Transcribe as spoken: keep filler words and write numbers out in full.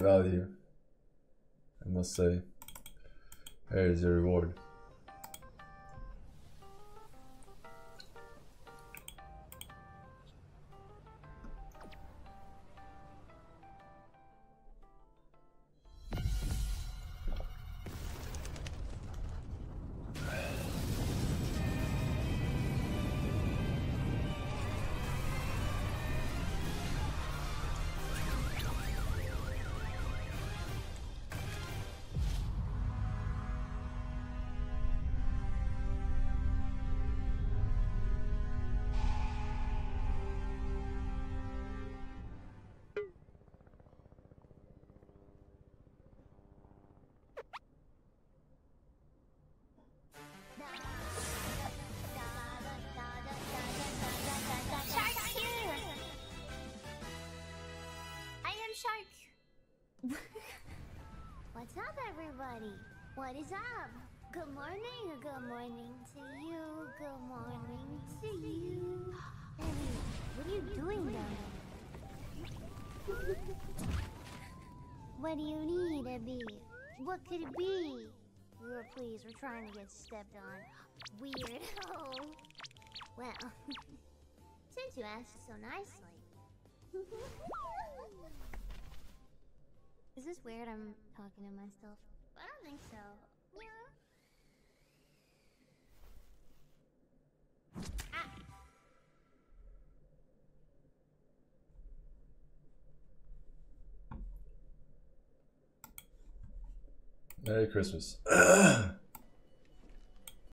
value, I must say. There's your reward. What's up, everybody? What is up? Good morning, good morning to you, good morning to you. Hey, what are you doing down there? What do you need, Abby? What could it be? Oh, please, we're trying to get stepped on. Weird. Oh. Well, since you asked so nicely. Is this weird? I'm talking to myself. I don't think so. Yeah. Ah. Merry Christmas.